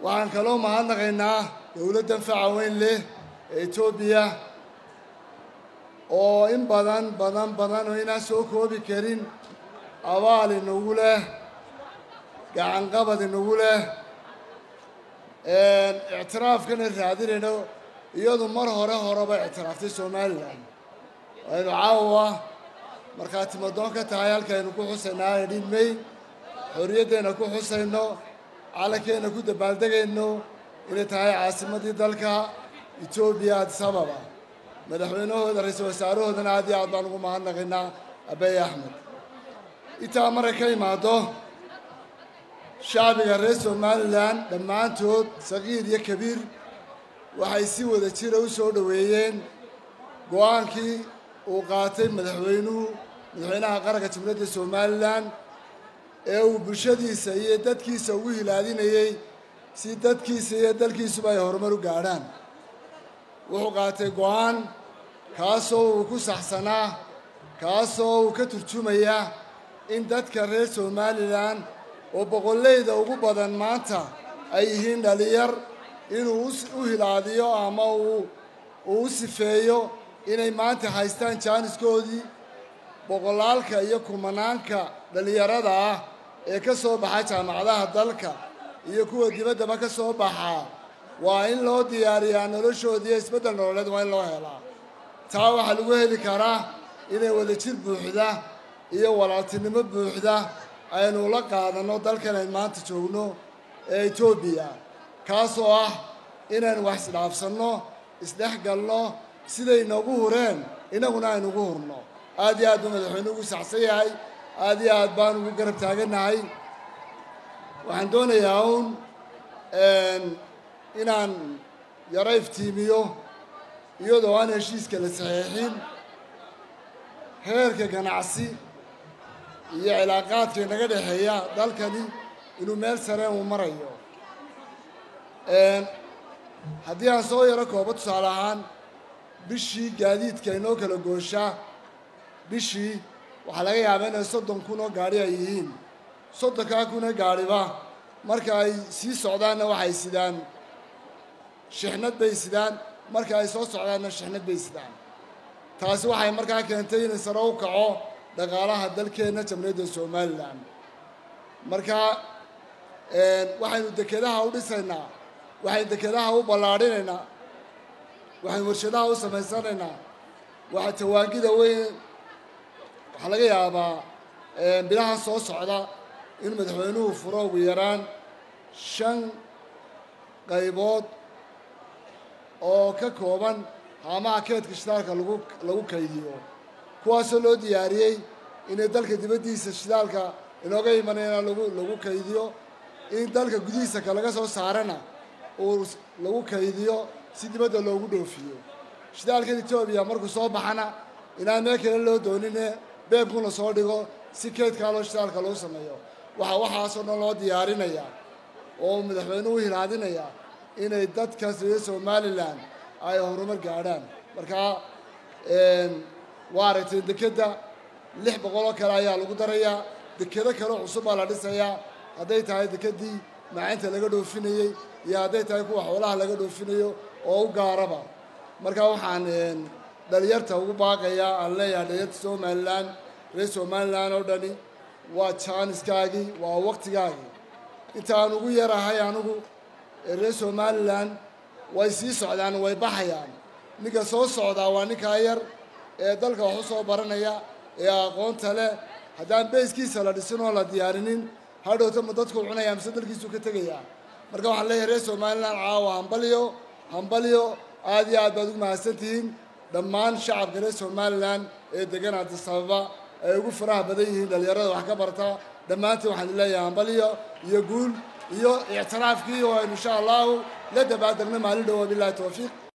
waxaan kaloo mahadnaqaynaa dowladdan facaweyn leh ee Itoobiya oo in badan oo inaan soo koobi karin abaal inagu leh gacan qabad inagu leh ictiraafkana raadinayno iyadu mar horeba ictiraaftay Somaliland aynu caawa markaati madoon ka tahay halkaynu ku xusaynaa dhimay xorriyaddeena ku xusayno calankeena ku dabaaldegayno inay tahay caasimadii dalka Itoobiya Addis Ababa madaxweynahooda ra'iisul wasaarahoodana aad iyo aad baan ugu mahadnaqaynaa Abiy Ahmed intaa markay ka imaado shacbiga reer Somaliland dhammaantood saqiir iyo kabiir waxay si wada jir u soo dhaweeyeen go'aankii uu qaatay madaxweynaha qaranka Jamhuuriyadda Somaliland ee uu bulshadiisa iyo dadkiisa ugu hilaadinayay si dadkiisa iyo dalkiisuba ay horumar u gaadhaan wuxuu qaatay go'aan kaasoo uu ku saxsanaa kaasoo uu ka turjumaya in dadka reer Somaliland oo boqolleyda ugu badan maanta ay yihiin dhalinyar inuu u hilaadiyo ama uu sifeeyo inay maanta haystaan jaaniskoodii boqolaalka iyo kumanaanka dhalinyarada ah ee ka soo baxa jaamacadaha dalka iyo kuwa dibaddaba ka soo baxa waa in loo diyaariyaa noloshoodii isbeddel nololeed waa in loo helaa taa waxaa lagu heli karaa inay wadajir buuxda iyo walaaltinimo buuxda aynu la qaadanno dalkan aynu maanta joogno ee Itoobiya kaasoo ah inaynu wax isdhaafsanno isdhexgalno siday noogu hureen inaguna aynu ugu hurno aad iyo aad buu madaxweynuhu ugu saxsan yahay aad iyo aad baan ugu garab taaganahay waxaan doonayaa inaan yara iftiimiyo iyadoo aan heshiiska la saxiixin heerka ganacsi iyo cilaaqaadka naga dhexeeya dalkani inuu meel sare u marayo haddii aan soo yaro koobo tusaale ahaan bishii gaadiidka inoo kala gooshaa bishii waxaa laga yaabaa inay 30 kun oo gaari ay yihiin 30 kun oo gaariba marka ay sii socdaanna waxay sidaan shixnad bay sidaan marka ay soo socdaanna shixnad bay sidaan taasi waxay markaa keentay in sare u kaco dhaqaalaha dalkeena Jamhuuriyadda Somaliland marka waxaynu dekedaha u dhisaynaa waxay dekedaha u ballaarinaynaa waxay warshadaha u samaysanaynaa waxa tawaagida weyn waxa laga yaabaa bilaha soo socda in madaxweynuhu furo ugu yaraan 5 qaybood oo ka kooban haamaha keedka shidaalka lagu kaydiyo kuwaasoo loo diyaariyey inay dalka dibaddiisa shidaalka inooga imanayna lagu kaydiyo in dalka gudihiisa laga soo saarana oo lagu kaydiyo si dibadda loogu dhoofiyo shidaalka Itoobiya markuu soo baxana inaan meel kale loo doonin beebkuna soo dhigo si keedka loo shidaalka loo sameeyo waxaasoo dhan loo diyaarinayaa oo madaxweynuhu hilaadinaya inay dadka reer Somaliland ay horumar gaadhaan marka waaragtay dekeda 600 oo kale ayaa lagu darayaa dekeda kale cusub baa la dhisayaa hadday tahay dekedii macaanta laga dhoofinayay iyo hadday tahay kuwa xoolaha laga dhoofinayo oo u gaaraba marka waxaan dhalinyarta ugu baaqayaa aan leeyahay dhalinyarta Somaliland reer Somaliland oo dhani waa jaaniskaagii waa waqtigaagii intaan ugu yarahay anigu reer Somaliland way sii socdaan way baxayaan ninka soo socda waa ninka yar ee dalka wax u soo baranaya ee aqoonta leh haddaan beeskiisa la dhisin oo la diyaarinin hadhowta ma dadku cunaya mise dalkiisu ka tegaya marka waxaan leeyahay reer Somaliland caawa hambaliyo aad iyo aad baad ugu mahadsantihiin dhammaan shacabka reer Somaliland ee degan Addis Ababa ay ugu faraha badan yihiin dhalinyarada wax ka barta dhammaantiin waxaan leeyahay hambaliyo iyo guul iyo ictiraafkii oo insha Allah la dabaaldegno maalin dhow billahi tawfiiq